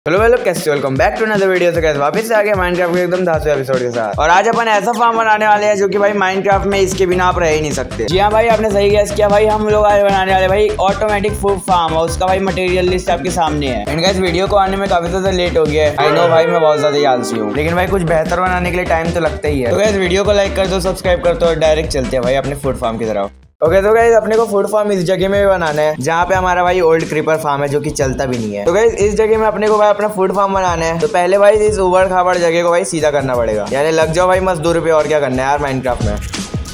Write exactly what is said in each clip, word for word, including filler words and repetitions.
Hello hello कैसे welcome back to another video. तो कैसे वापस से आ गए माइनक्राफ्ट के एकदम धांसू एपिसोड के साथ। और आज अपन ऐसा फार्म बनाने वाले हैं जो कि भाई माइनक्राफ्ट में इसके बिना आप रह ही नहीं सकते। जी हाँ भाई, आपने सही गैस किया भाई, हम लोग आज बनाने वाले भाई ऑटोमेटिक फूड फार्म। और उसका भाई मटेरियल लिस्ट आपके सामने है। एंड गाइस वीडियो को आने में काफी ज्यादा लेट हो गया है। आई नो भाई, मैं बहुत ज्यादा आलसी हूँ, लेकिन भाई कुछ बेहतर बनाने के लिए टाइम तो लगता ही है। तो गाइस वीडियो को लाइक कर दो, सब्सक्राइब कर दो और डायरेक्ट चलते हैं भाई अपने फूड फार्म की तरफ। ओके okay, तो गाइस अपने को फूड फार्म इस जगह में भी बनाना है जहाँ पे हमारा भाई ओल्ड क्रीपर फार्म है जो कि चलता भी नहीं है। तो गाइस इस जगह में अपने को भाई अपना फूड फार्म बनाना है। तो पहले भाई इस उबड़ खाबड़ जगह को भाई सीधा करना पड़ेगा, यानी लग जाओ भाई मजदूरी पे। और क्या करना है यार माइनक्राफ्ट में।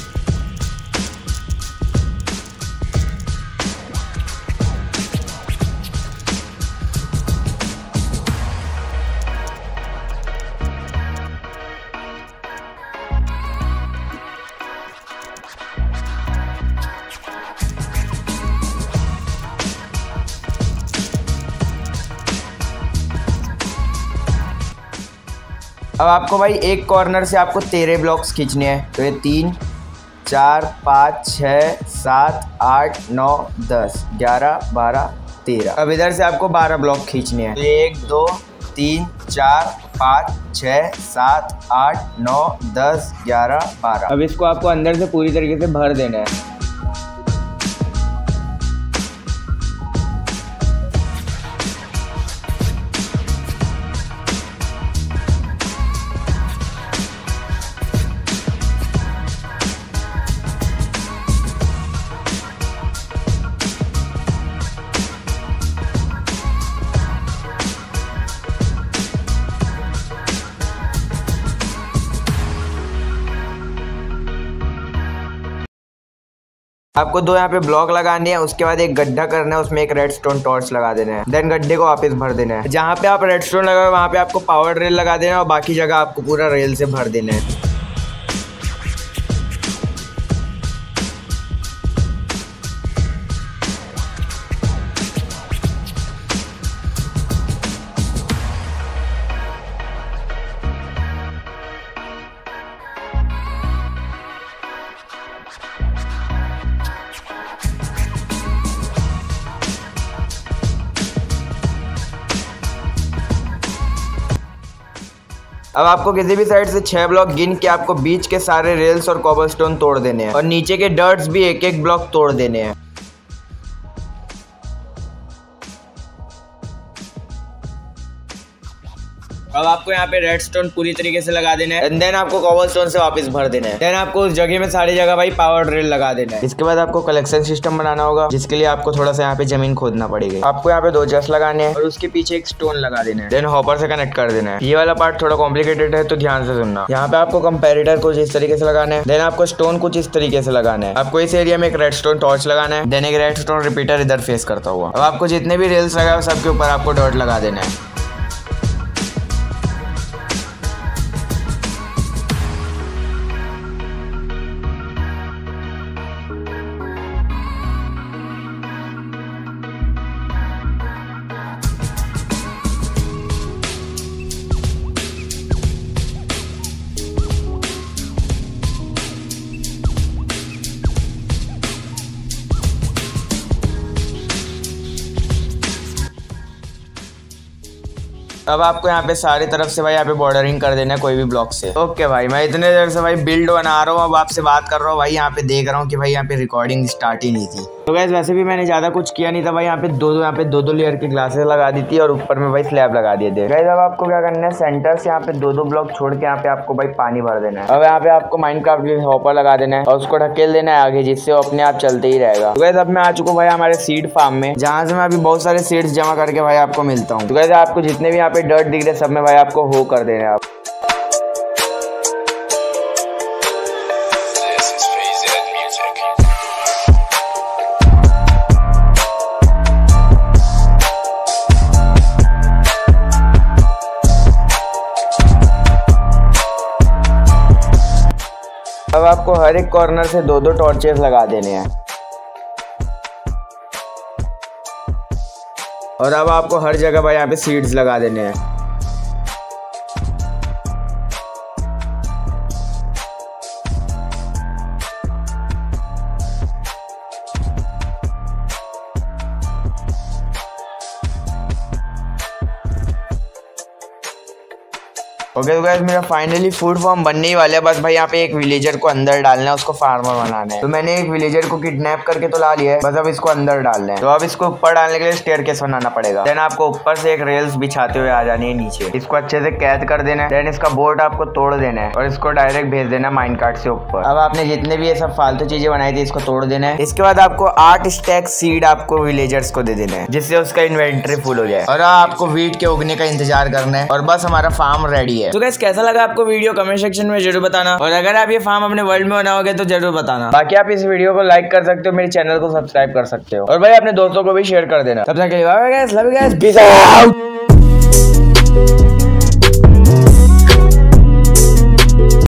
अब आपको भाई एक कॉर्नर से आपको तेरह ब्लॉक्स खींचने हैं। तो ये तीन चार पाँच छः सात आठ नौ दस ग्यारह बारह तेरह। अब इधर से आपको बारह ब्लॉक खींचने हैं। तो एक दो तीन चार पाँच छः सात आठ नौ दस ग्यारह बारह। अब इसको आपको अंदर से पूरी तरीके से भर देना है। आपको दो यहाँ पे ब्लॉक लगाने हैं, उसके बाद एक गड्ढा करना है, उसमें एक रेडस्टोन टॉर्च लगा देना है। देन गड्ढे को वापस भर देना है। जहाँ पे आप रेडस्टोन लगाओ वहाँ पे आपको पावर रेल लगा देना है और बाकी जगह आपको पूरा रेल से भर देना है। अब आपको किसी भी साइड से छह ब्लॉक गिन के आपको बीच के सारे रेल्स और कॉबलस्टोन तोड़ देने हैं और नीचे के डर्ट्स भी एक एक ब्लॉक तोड़ देने हैं। अब आपको यहाँ पे रेडस्टोन पूरी तरीके से लगा देना है। एंड देन आपको कॉबलस्टोन से वापस भर देना है। देन आपको उस जगह में सारी जगह भाई पावर ड्रिल लगा देना है। इसके बाद आपको कलेक्शन सिस्टम बनाना होगा, जिसके लिए आपको थोड़ा सा यहाँ पे जमीन खोदना पड़ेगी। आपको यहाँ पे दो चेस्ट लगाने हैं और उसके पीछे एक स्टोन लगा देना है। देन हॉपर से कनेक्ट कर देना है। ये वाला पार्ट थोड़ा कॉम्प्लिकेटेड है तो ध्यान से सुनना। यहाँ पे आपको कंपेरेटर कुछ इस तरीके से लगाना है। देन आपको स्टोन कुछ इस तरीके से लगाना है। आपको इस एरिया में एक रेडस्टोन टॉर्च लगाना है। देन एक रेडस्टोन रिपीटर इधर फेस करता हुआ। अब आपको जितने भी रेल्स लगाए सबके ऊपर आपको डॉट लगा देना है। अब आपको यहाँ पे सारी तरफ से भाई यहाँ पे बॉर्डरिंग कर देना है कोई भी ब्लॉक से। ओके भाई, मैं इतने देर से भाई बिल्ड बना रहा हूँ, अब आपसे बात कर रहा हूँ भाई। यहाँ पे देख रहा हूँ कि भाई यहाँ पे रिकॉर्डिंग स्टार्ट ही नहीं थी। तो गाइस वैसे भी मैंने ज्यादा कुछ किया नहीं था भाई। यहाँ पे दो दो यहाँ पे दो दो लेयर की ग्लासेस लगा दी थी और ऊपर में भाई स्लैब लगा दिए थे। गाइस अब आपको क्या करना है, सेंटर से यहाँ पे दो दो ब्लॉक छोड़ के यहाँ पे आपको भाई पानी भर देना है। अब यहाँ पे आपको माइनक्राफ्ट के हॉपर लगा देना है और उसको ढकेल देना है आगे, जिससे वो अपने आप चलते ही रहेगा। तो गाइस अब मैं आ चुका हूँ भाई हमारे सीड फार्म में, जहाँ से मैं अभी बहुत सारे सीड्स जमा करके भाई आपको मिलता हूँ। तो गाइस आपको जितने भी यहाँ पे डर्ट दिख रहे सब में भाई आपको हो कर देना है। आप अब आपको हर एक कॉर्नर से दो दो टॉर्चेस लगा देने हैं और अब आपको हर जगह भाई यहाँ पे सीड्स लगा देने हैं। ओके तो गाइस मेरा फाइनली फूड फार्म बनने ही वाला है। बस भाई यहाँ पे एक विलेजर को अंदर डालना है, उसको फार्मर बनाना है। तो मैंने एक विलेजर को किडनैप करके तो ला लिया है, बस अब इसको अंदर डालना है। तो अब इसको ऊपर डालने के लिए स्टेयरकेस बनाना पड़ेगा। देन आपको ऊपर से एक रेल्स बिछाते हुए आ जानी है नीचे, इसको अच्छे से कैद कर देना है। देन इसका बोर्ड आपको तोड़ देना है और इसको डायरेक्ट भेज देना माइनकार्ट से ऊपर। अब आपने जितने भी ये सब फालतू चीजें बनाई थी इसको तोड़ देना है। इसके बाद आपको आठ स्टैक सीड आपको विलेजर्स को दे देना है, जिससे उसका इन्वेंटरी फुल हो जाए। और आपको वीट के उगने का इंतजार करना है और बस हमारा फार्म रेडी है। तो गाइस कैसा लगा आपको वीडियो कमेंट सेक्शन में जरूर बताना, और अगर आप ये फार्म अपने वर्ल्ड में बनाओगे तो जरूर बताना। बाकी आप इस वीडियो को लाइक कर सकते हो, मेरे चैनल को सब्सक्राइब कर सकते हो, और भाई अपने दोस्तों को भी शेयर कर देना। तब तक के लिए bye bye guys, love you guys, peace out.